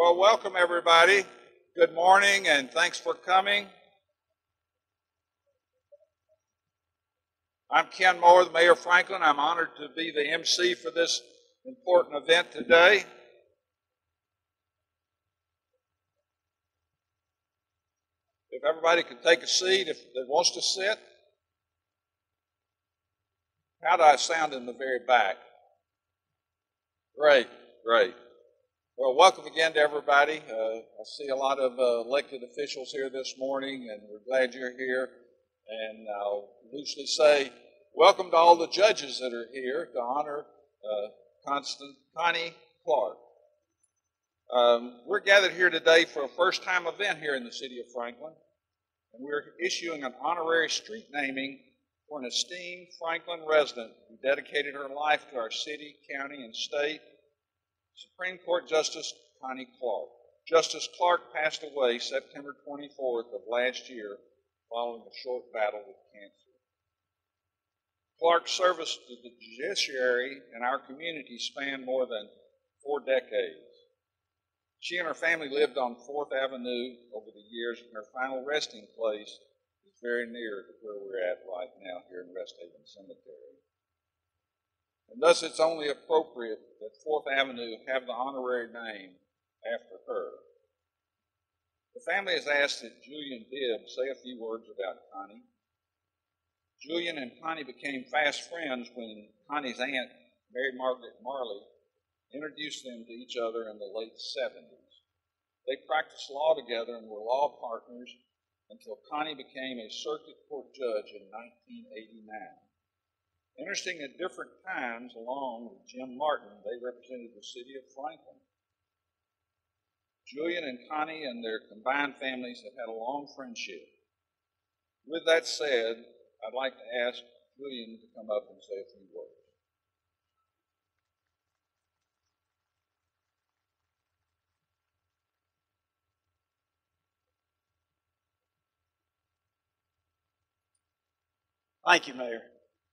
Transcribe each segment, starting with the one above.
Well, welcome everybody. Good morning and thanks for coming. I'm Ken Moore, the Mayor of Franklin. I'm honored to be the MC for this important event today. If everybody could take a seat, if they wants to sit. How do I sound in the very back? Great, great. Well, welcome again to everybody. I see a lot of elected officials here this morning, and we're glad you're here. And I'll loosely say, welcome to all the judges that are here to honor Connie Clark. We're gathered here today for a first-time event here in the city of Franklin, and we're issuing an honorary street naming for an esteemed Franklin resident who dedicated her life to our city, county, and state, Supreme Court Justice Connie Clark. Justice Clark passed away September 24th of last year following a short battle with cancer. Clark's service to the judiciary and our community spanned more than 4 decades. She and her family lived on 4th Avenue over the years, and her final resting place is very near to where we're at right now here in Rest Haven Cemetery. And thus it's only appropriate that 4th Avenue have the honorary name after her. The family has asked that Julian Bibb say a few words about Connie. Julian and Connie became fast friends when Connie's aunt, Mary Margaret Marley, introduced them to each other in the late 70s. They practiced law together and were law partners until Connie became a circuit court judge in 1989. Interesting, at different times, along with Jim Martin, they represented the city of Franklin. Julian and Connie and their combined families have had a long friendship. With that said, I'd like to ask Julian to come up and say a few words. Thank you, Mayor.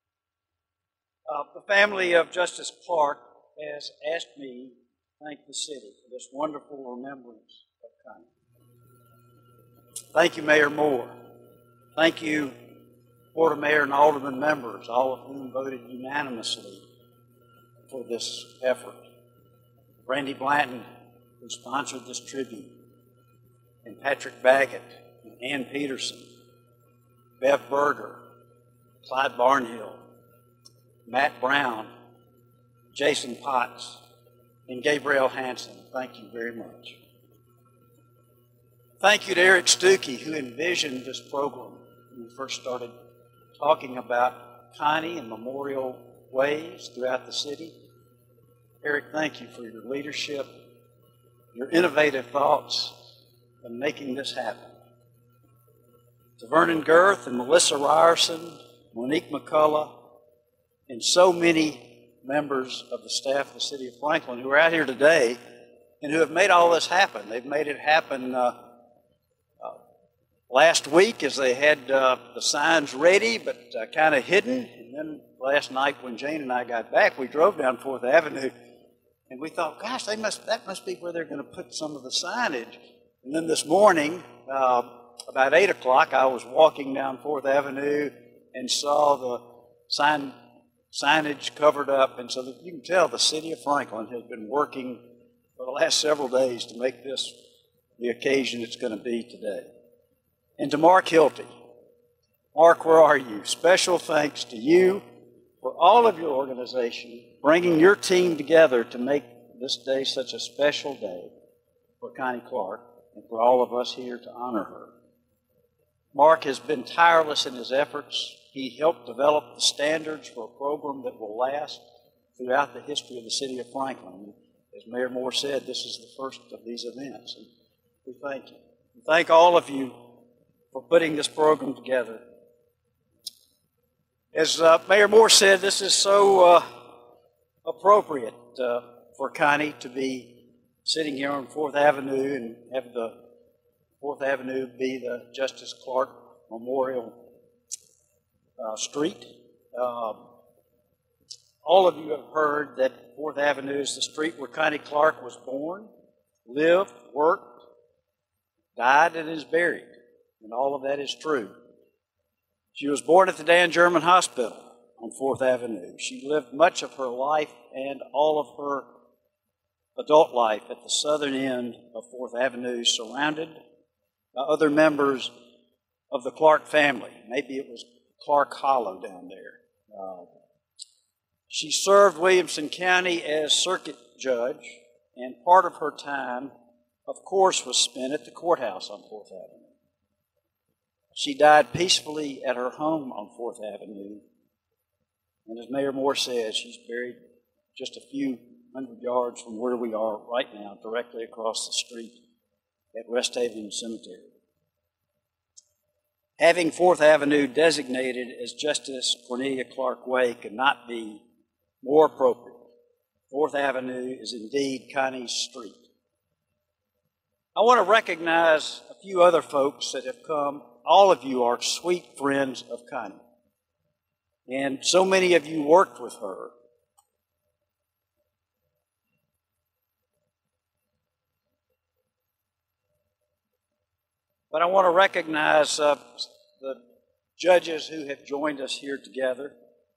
The family of Justice Clark has asked me to thank the city for this wonderful remembrance of Connie. Thank you, Mayor Moore. Thank you, Board of Mayor and Alderman members, all of whom voted unanimously for this effort. Randy Blanton, who sponsored this tribute, and Patrick Baggett, and Ann Peterson, Bev Berger, Clyde Barnhill, Matt Brown, Jason Potts, and Gabrielle Hanson. Thank you very much. Thank you to Eric Stuckey, who envisioned this program when we first started talking about Connie and memorial ways throughout the city. Eric, thank you for your leadership, your innovative thoughts, in making this happen. To Vernon Girth and Melissa Ryerson, Monique McCullough, and so many members of the staff of the city of Franklin who are out here today and who have made all this happen. They've made it happen last week as they had the signs ready but kind of hidden. And then last night when Jane and I got back, we drove down 4th Avenue and we thought, gosh, that must be where they're going to put some of the signage. And then this morning, about 8 o'clock, I was walking down 4th Avenue and saw the signage covered up, and so that you can tell the city of Franklin has been working for the last several days to make this the occasion it's going to be today. And to Mark Hilty. Mark, where are you? Special thanks to you for all of your organization, bringing your team together to make this day such a special day for Connie Clark and for all of us here to honor her. Mark has been tireless in his efforts. He helped develop the standards for a program that will last throughout the history of the city of Franklin. As Mayor Moore said, this is the first of these events, and we thank you. We thank all of you for putting this program together. As Mayor Moore said, this is so appropriate for Connie to be sitting here on 4th Avenue and have the 4th Avenue be the Justice Clark Memorial Street. All of you have heard that 4th Avenue is the street where Connie Clark was born. lived, worked, died, and is buried. And all of that is true. She was born at the Dan German Hospital on 4th Avenue. She lived much of her life and all of her adult life at the southern end of 4th Avenue, surrounded by other members of the Clark family. Maybe it was Clark Hollow down there. She served Williamson County as circuit judge, and part of her time, of course, was spent at the courthouse on 4th Avenue. She died peacefully at her home on 4th Avenue, and as Mayor Moore says, she's buried just a few hundred yards from where we are right now, directly across the street at Rest Haven Cemetery. Having 4th Avenue designated as Justice Cornelia Clark Way could not be more appropriate. 4th Avenue is indeed Connie's street. I want to recognize a few other folks that have come. All of you are sweet friends of Connie, and so many of you worked with her. But I want to recognize the judges who have joined us here together.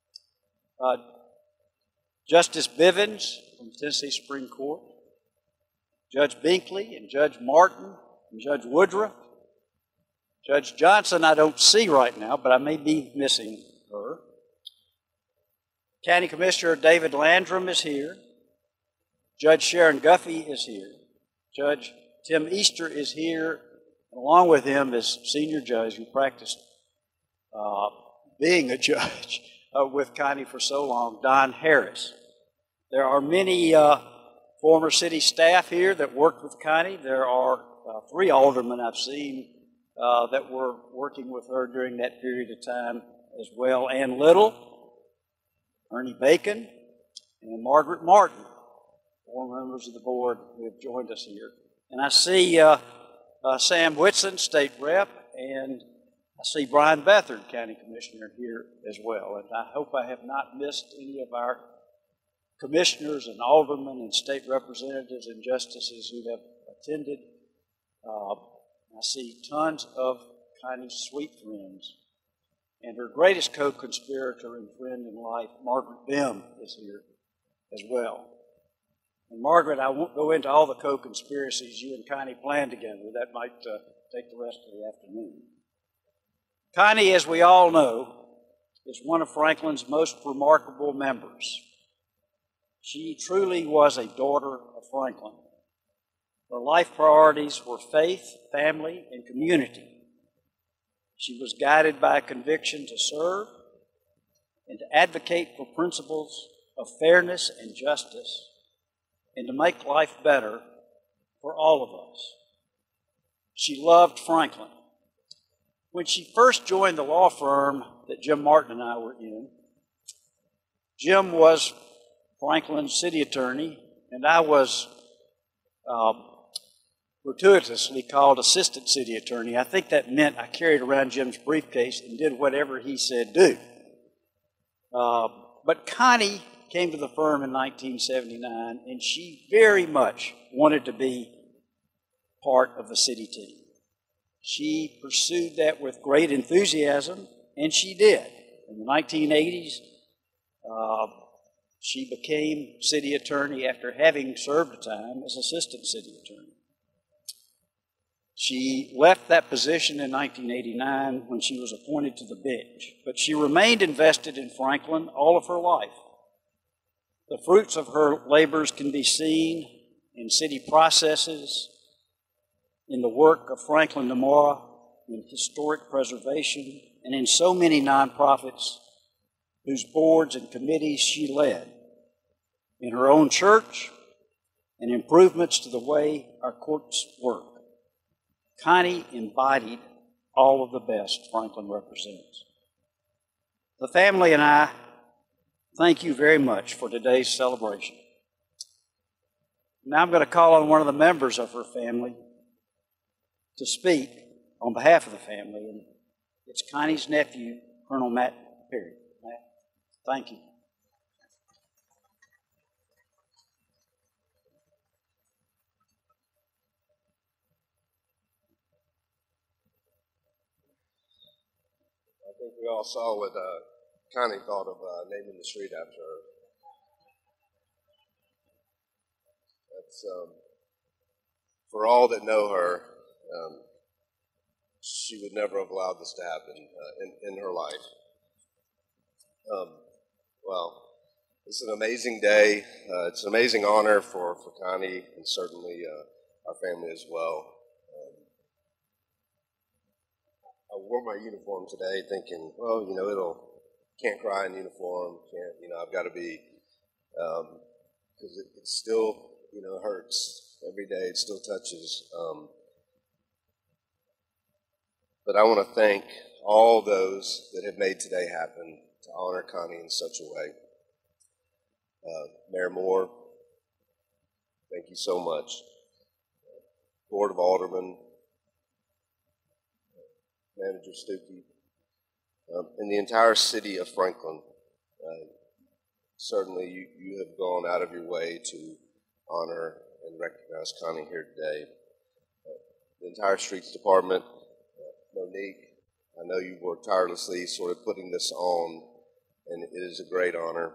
Justice Bivens from Tennessee Supreme Court, Judge Binkley and Judge Martin and Judge Woodruff. Judge Johnson I don't see right now, but I may be missing her. County Commissioner David Landrum is here. Judge Sharon Guffey is here. Judge Tim Easter is here. Along with him is senior judge who practiced being a judge with Connie for so long, Don Harris. There are many former city staff here that worked with Connie. There are 3 aldermen I've seen that were working with her during that period of time as well. Ann Little, Ernie Bacon, and Margaret Martin, 4 members of the board who have joined us here. And I see Sam Whitson, State Rep, and I see Brian Bethard, County Commissioner, here as well. And I hope I have not missed any of our commissioners and aldermen and state representatives and justices who have attended. I see tons of Connie's sweet friends. And her greatest co-conspirator and friend in life, Margaret Bibb, is here as well. And Margaret, I won't go into all the co-conspiracies you and Connie planned together. That might take the rest of the afternoon. Connie, as we all know, is one of Franklin's most remarkable members. She truly was a daughter of Franklin. Her life priorities were faith, family, and community. She was guided by a conviction to serve and to advocate for principles of fairness and justice and to make life better for all of us. She loved Franklin. When she first joined the law firm that Jim Martin and I were in, Jim was Franklin's city attorney, and I was gratuitously called assistant city attorney. I think that meant I carried around Jim's briefcase and did whatever he said do. But Connie came to the firm in 1979, and she very much wanted to be part of the city team. She pursued that with great enthusiasm, and she did. In the 1980s, she became city attorney after having served a time as assistant city attorney. She left that position in 1989 when she was appointed to the bench, but she remained invested in Franklin all of her life. The fruits of her labors can be seen in city processes, in the work of Franklin Namora, in historic preservation, and in so many nonprofits whose boards and committees she led, in her own church, and improvements to the way our courts work. Connie embodied all of the best Franklin represents. The family and I thank you very much for today's celebration. Now I'm going to call on one of the members of her family to speak on behalf of the family, and it's Connie's nephew, Colonel Matt Perry. Matt, thank you. think we all saw what Connie thought of naming the street after her. That's for all that know her, she would never have allowed this to happen in her life. Well, it's an amazing day. It's an amazing honor for Connie and certainly our family as well. I wore my uniform today thinking, well, you know, can't cry in uniform, I've got to be, because it still, hurts every day, it still touches. But I want to thank all those that have made today happen to honor Connie in such a way. Mayor Moore, thank you so much. Board of Aldermen, Manager Stuckey, and the entire city of Franklin. Certainly you have gone out of your way to honor and recognize Connie here today. The entire Streets Department, Monique, I know you worked tirelessly sort of putting this on, and it is a great honor.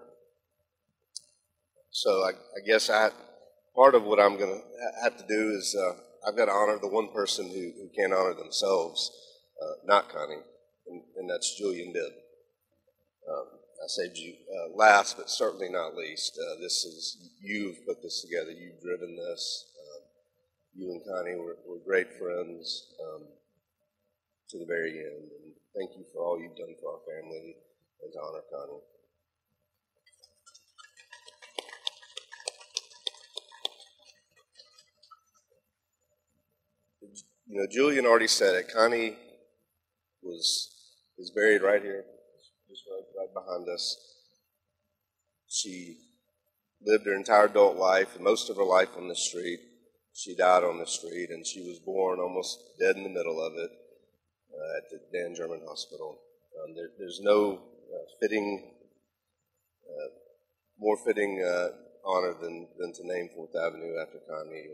So I guess part of what I'm going to have to do is I've got to honor the one person who can't honor themselves, not Connie, and that's Julian Bibb. I saved you last, but certainly not least. You've put this together. You've driven this. You and Connie were great friends to the very end. And thank you for all you've done for our family and to honor Connie. Julian already said it. Connie is buried right here, just right behind us. She lived her entire adult life, and most of her life on the street. She died on the street, and she was born almost dead in the middle of it at the Dan German Hospital. There's no more fitting honor than to name 4th Avenue after Connie.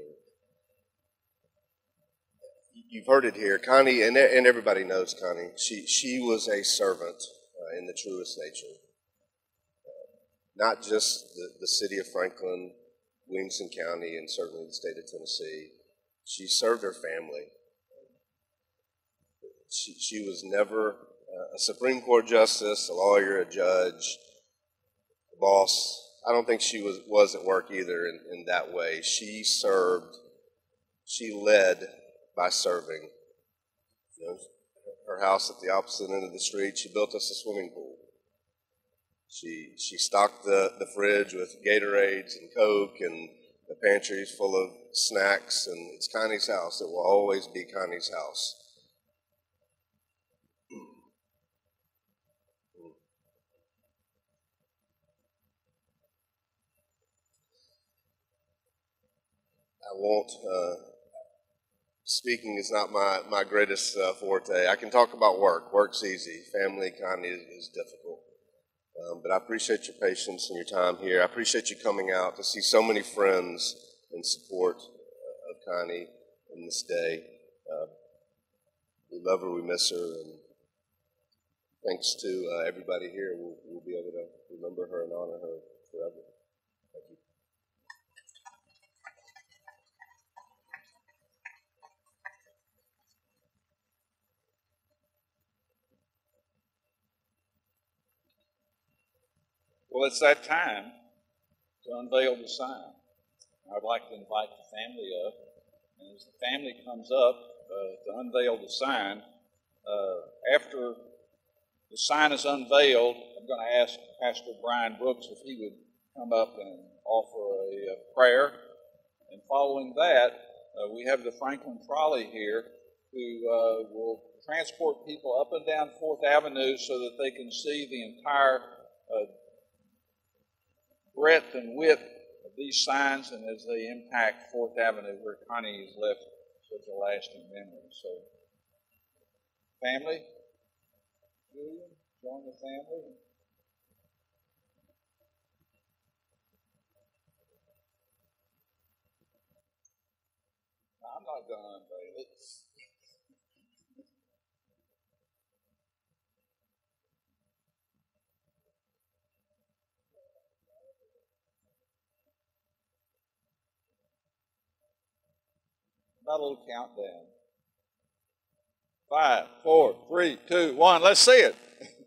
You've heard it here, Connie, and everybody knows Connie. She was a servant in the truest nature. Not just the city of Franklin, Williamson County, and certainly the state of Tennessee. She served her family. She was never a Supreme Court justice, a lawyer, a judge, a boss. I don't think she was at work either in that way. She served, she led by serving. Her house at the opposite end of the street, she built us a swimming pool. She stocked the fridge with Gatorades and Coke, and the pantry's full of snacks, and it's Connie's house. It will always be Connie's house. I won't, speaking is not my greatest forte. I can talk about work. Work's easy. Family, Connie, is difficult. But I appreciate your patience and your time here. I appreciate you coming out to see so many friends in support of Connie in this day. We love her, we miss her, and thanks to everybody here, we'll be able to remember her and honor her forever. Thank you. Well, it's that time to unveil the sign. I'd like to invite the family up. And as the family comes up to unveil the sign, after the sign is unveiled, I'm going to ask Pastor Brian Brooks if he would come up and offer a prayer. And following that, we have the Franklin trolley here who will transport people up and down 4th Avenue so that they can see the entire breadth and width of these signs, and as they impact 4th Avenue where Connie has left such a lasting memory. So, family, Julian, join the family. I'm not going to unveil it. Got a little countdown. 5, 4, 3, 2, 1. Let's see it.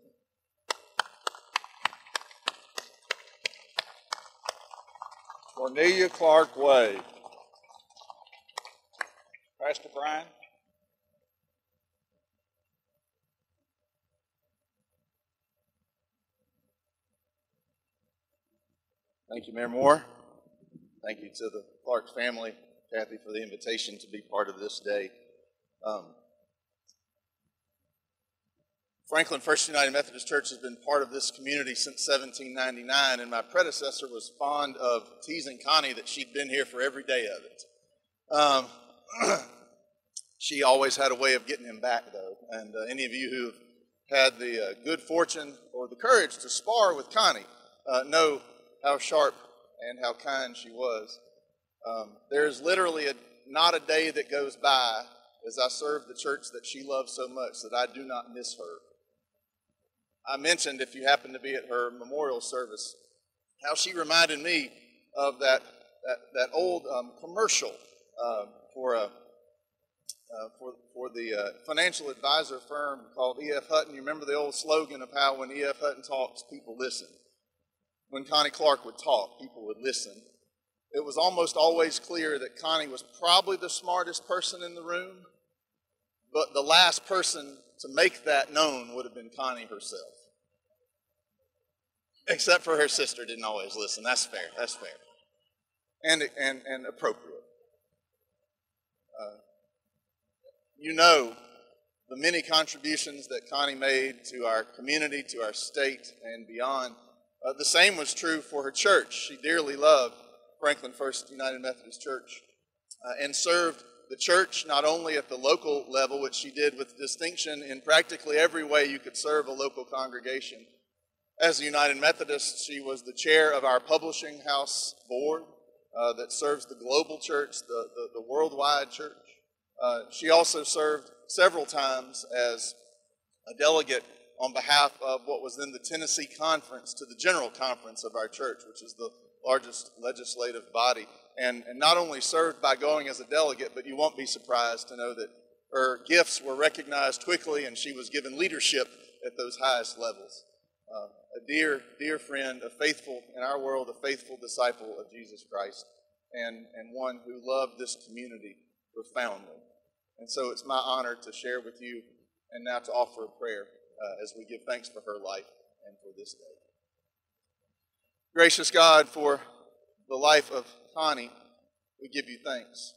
Cornelia Clark Way. Pastor Brian. Thank you, Mayor Moore. Thank you to the Clark family, Kathy, for the invitation to be part of this day. Franklin First United Methodist Church has been part of this community since 1799, and my predecessor was fond of teasing Connie that she'd been here for every day of it. She always had a way of getting him back, though, and any of you who've had the good fortune or the courage to spar with Connie know how sharp and how kind she was. There's literally not a day that goes by as I serve the church that she loves so much that I do not miss her. I mentioned, if you happen to be at her memorial service, how she reminded me of that old commercial for the financial advisor firm called E.F. Hutton. You remember the old slogan of how when E.F. Hutton talks, people listen. When Connie Clark would talk, people would listen. It was almost always clear that Connie was probably the smartest person in the room, but the last person to make that known would have been Connie herself. Except for her sister didn't always listen. That's fair. That's fair. And appropriate. You know the many contributions that Connie made to our community, to our state, and beyond. The same was true for her church. She dearly loved Franklin First United Methodist Church and served the church not only at the local level, which she did with distinction in practically every way you could serve a local congregation. As a United Methodist, she was the chair of our publishing house board that serves the global church, the worldwide church. She also served several times as a delegate on behalf of what was then the Tennessee Conference to the General Conference of our church, which is the largest legislative body, and not only served by going as a delegate, but you won't be surprised to know that her gifts were recognized quickly and she was given leadership at those highest levels. A dear, dear friend, a faithful, in our world, a faithful disciple of Jesus Christ, and one who loved this community profoundly. And so it's my honor to share with you and now to offer a prayer as we give thanks for her life and for this day. Gracious God, for the life of Connie, we give you thanks.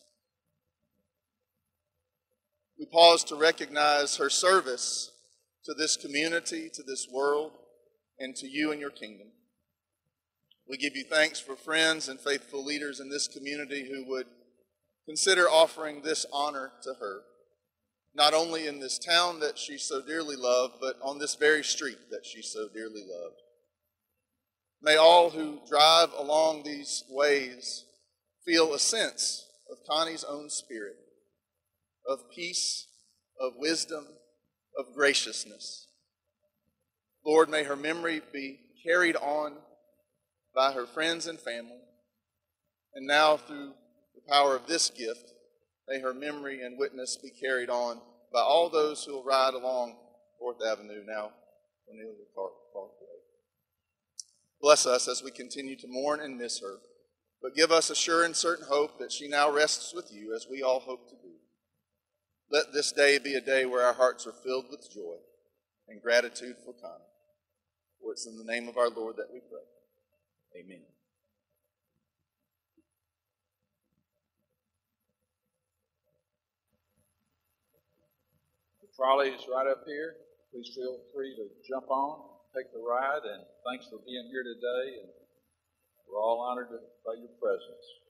We pause to recognize her service to this community, to this world, and to you and your kingdom. We give you thanks for friends and faithful leaders in this community who would consider offering this honor to her, not only in this town that she so dearly loved, but on this very street that she so dearly loved. May all who drive along these ways feel a sense of Connie's own spirit, of peace, of wisdom, of graciousness. Lord, may her memory be carried on by her friends and family, and now through the power of this gift, may her memory and witness be carried on by all those who will ride along 4th Avenue, now Cornelia Clark Way. Bless us as we continue to mourn and miss her, but give us a sure and certain hope that she now rests with you as we all hope to do. Let this day be a day where our hearts are filled with joy and gratitude for Connie. For it's in the name of our Lord that we pray. Amen. The trolley is right up here. Please feel free to jump on, take the ride, and thanks for being here today. And we're all honored by your presence.